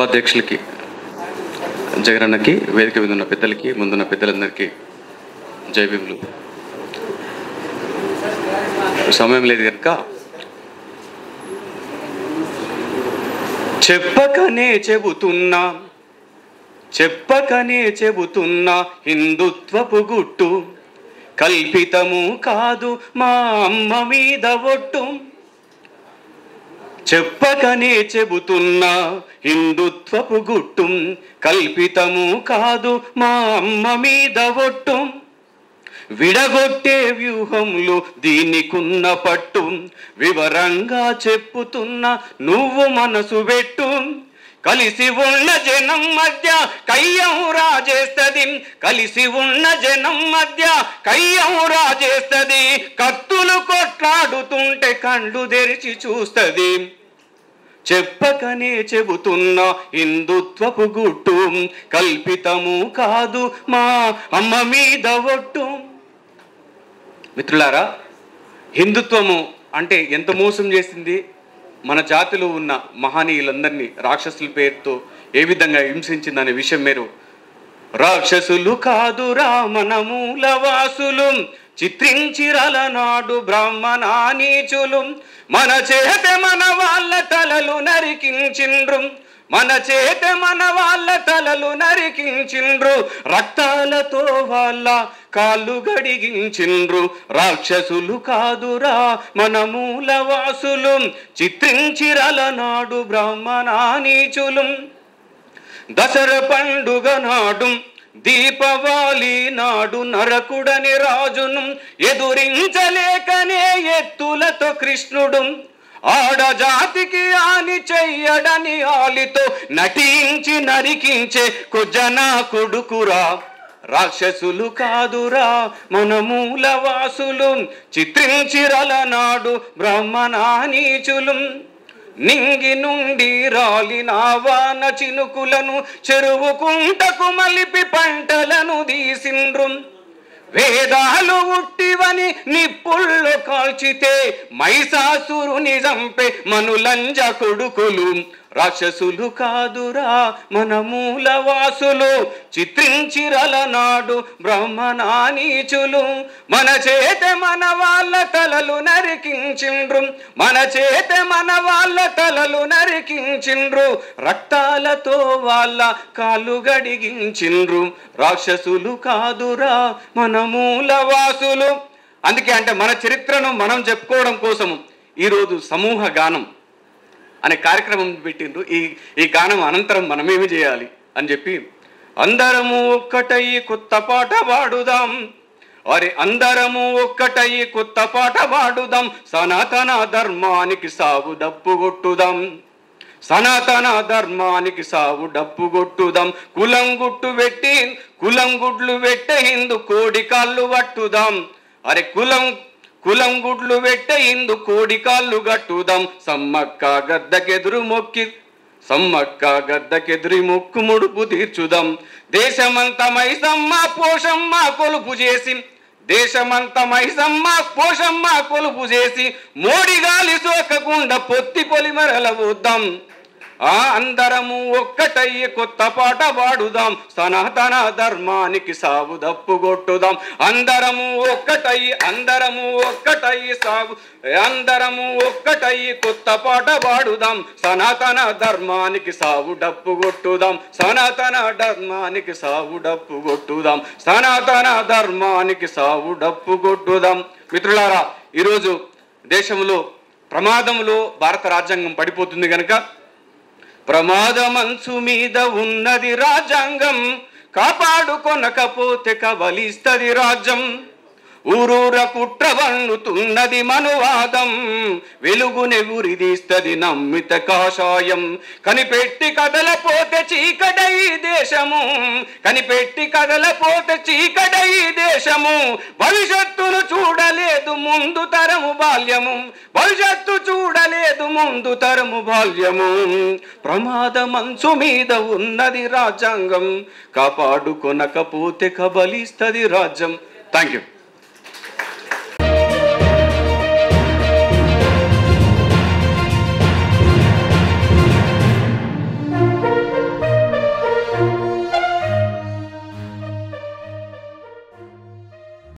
ఉపాధ్యక్షులకి, జగనన్నకి, వేదిక మీద ఉన్న పెద్దలకి, ముందున్న పెద్దలందరికీ జై భీములు. సమయం లేదు కనుక చెప్పకనే చెబుతున్నా హిందుత్వపు గుట్టు కల్పితము కాదు మా అమ్మ మీద ఒట్టు. చెప్పకనే చెబుతున్నా హిందుత్వపు గుట్టు కల్పితము కాదు మా అమ్మ మీద ఒట్టు. విడగొట్టే వ్యూహంలో దీనికున్న పట్టు వివరంగా చెప్పుతున్నా నువ్వు మనసు పెట్టు. కలిసి ఉన్న జనం మధ్య కయ్యం రాజేస్తది, కలిసి ఉన్న జనం మధ్య కయ్యం రాజేస్తది. కత్తులు కొట్లాడుతుంటే కళ్ళు తెరిచి చూస్తది. చెప్పకనే చెబుతున్నా హిందుత్వపు గుట్టు కల్పితము కాదు మా అమ్మ మీద ఒట్టు. మిత్రులారా, హిందుత్వము అంటే ఎంత మోసం చేసింది. మన జాతిలో ఉన్న మహనీయులందరినీ రాక్షసుల పేరుతో ఏ విధంగా హింసించిందనే విషయం మీరు రాక్షసులు కాదురా మన మూలవాసులు చిత్రించిరల నాడు బ్రాహ్మణ నీచులు. మన చేత మన వాళ్ళ తలలు నరికించిండ్రు, మన చేత మన వాళ్ళ తలలు నరికించిండ్రు. రక్తాలతో వాళ్ళ కాళ్ళు గడిగించిండ్రు. రాక్షసులు కాదురా మన మూలవాసులు చిత్రించిరల నాడు బ్రాహ్మణ నీచులు. దసరా పండుగ నాడు దీపావళి నాడు నరకుడని రాజును ఎదురించలేకనే ఎత్తులతో కృష్ణుడు ఆడజాతికి హాని చెయ్యడని ఆలితో నటించి నరికించే కుజనా కొడుకురా. రాక్షసులు కాదురా మన మూలవాసులు చిత్రించిరల నాడు బ్రాహ్మణ నీచులు. నింగి నుండి రాలిన వాన చినుకులను చెరువు కుంటకు మలిపి పంటలను తీసిండ్రు. వేదాలు ఉట్టివని నిప్పుల్లో కాల్చితే మహిషాసురుని చంపే మనులంజ కొడుకులు. రాక్షసులు కాదురా మన మూలవాసులు చిత్రించిరల నాడు బ్రాహ్మణ నీచులు. మన చేత మన వాళ్ళ తలలు నరికించిండ్రు, మన చేత మన వాళ్ళ తలలు నరికించిండ్రు. రక్తాలతో వాళ్ళ కాళ్ళు గడిగించిండ్రు. రాక్షసులు కాదురా మన మూలవాసులు. అందుకే అంటే మన చరిత్రను మనం చెప్పుకోవడం కోసము ఈరోజు సమూహ గానం అనే కార్యక్రమం పెట్టిండ్రు. ఈ గానం అనంతరం మనమేమి చేయాలి అని చెప్పి అందరము ఒక్కటయ్యి కొత్త పాట పాడుదాం, అరే అందరము ఒక్కటయ్యి కొత్త పాట పాడుదాం. సనాతన ధర్మానికి సాగు డప్పు కొట్టుదాం, సనాతన ధర్మానికి సాగు డప్పు కొట్టుదాం. కులం గుడ్లు పెట్టే హిందూ కోడి కాళ్ళు పట్టుదాం, అరే కులం గుడ్లు పెట్టే హిందూ కోడి కాళ్ళు గట్టుదాం. సమ్మక్క గద్దకెదురు మొక్కు ముడుపు తీర్చుదాం. దేశమంతా మైసమ్మ పోషమ్మ కొలుపు చేసి, దేశమంతా మైసమ్మ పోషమ్మ కొలుపు చేసి మోడి గాలి సోకకుండా పొత్తి పొలిమరల పోద్దాం. అందరము ఒక్కటయ్యి కొత్త పాట పాడుదాం, సనాతన ధర్మానికి సాగు డప్పు కొట్టుదాం. అందరము ఒక్కటయ్యి కొత్త పాట పాడుదాం, సనాతన ధర్మానికి సాగు డప్పు కొట్టుదాం, సనాతన ధర్మానికి సాగు డప్పు కొట్టుదాం, సనాతన ధర్మానికి సాగు డప్పు కొట్టుదాం. మిత్రులారా, ఈరోజు దేశంలో ప్రమాదంలో భారత రాజ్యాంగం పడిపోతుంది కనుక ప్రమాదమంచు మీద ఉన్నది రాజ్యాంగం, కాపాడుకొనకపోతే కబలిస్తది రాజ్యం. ఊరూర కుట్ర వన్నుతున్నది మనువాదం, వెలుగునెగురిదీస్తది నమ్మిత కాషాయం. కనిపెట్టి కదలపోతే చీకటై దేశము, కనిపెట్టి కదలపోతే చీకటై దేశము. భవిష్యత్తును చూడలేదు ముందు తరము బాల్యము, భవిష్యత్తు చూడలేదు ముందు తరము బాల్యము. ప్రమాదమంచు మీద ఉన్నది రాజ్యాంగం, కాపాడుకొనకపోతే కబలిస్తది రాజ్యం. Thank you.